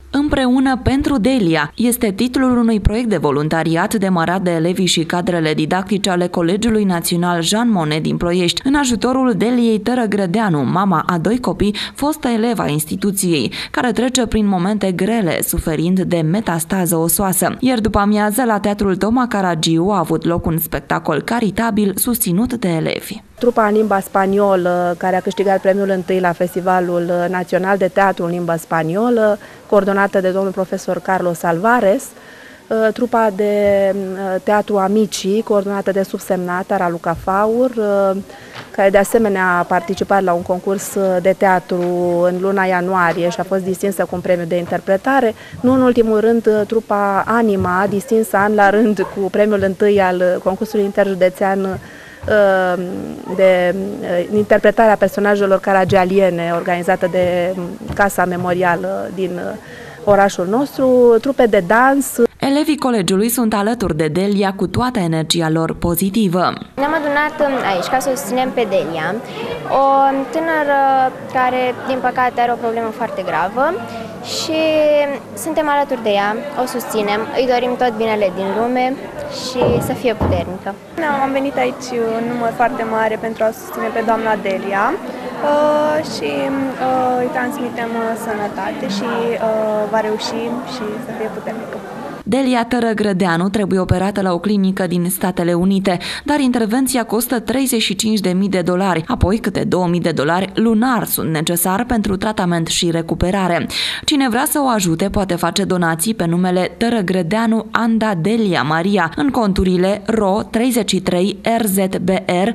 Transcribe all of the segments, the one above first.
Împreună pentru Delia este titlul unui proiect de voluntariat demarat de elevii și cadrele didactice ale Colegiului Național Jean Monnet din Ploiești, în ajutorul Deliei Tărăgrădeanu, mama a 2 copii, fostă elevă a instituției, care trece prin momente grele, suferind de metastază osoasă. Ieri după amiază, la Teatrul Toma Caragiu a avut loc un spectacol caritabil susținut de elevi. Trupa în limba spaniolă, care a câștigat premiul întâi la Festivalul Național de Teatru în limba spaniolă, coordonată de domnul profesor Carlos Alvarez, trupa de teatru Amicii, coordonată de subsemnata Raluca Faur, care de asemenea a participat la un concurs de teatru în luna ianuarie și a fost distinsă cu un premiu de interpretare. Nu în ultimul rând, trupa Anima, distinsă an la rând cu premiul întâi al concursului interjudețean de interpretarea personajelor caragialiene organizată de Casa Memorială din orașul nostru, trupe de dans. Elevii colegiului sunt alături de Delia cu toată energia lor pozitivă. Ne-am adunat aici ca să o susținem pe Delia, o tânără care, din păcate, are o problemă foarte gravă și suntem alături de ea, o susținem, îi dorim tot binele din lume și să fie puternică. Am venit aici în număr foarte mare pentru a susține pe doamna Delia și îi transmitem sănătate și va reuși și să fie puternică. Delia Tărăgrădeanu trebuie operată la o clinică din Statele Unite, dar intervenția costă $35.000, apoi câte $2.000 lunar sunt necesari pentru tratament și recuperare. Cine vrea să o ajute poate face donații pe numele Tărăgrădeanu Anda Delia Maria în conturile RO 33 RZBR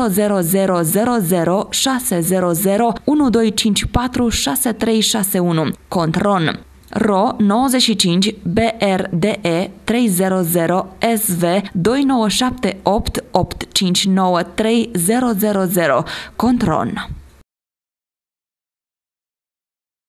00000 600 1254 6361, cont RON RO 95 BRDE 300 SV 2978 859 3000, cont RON.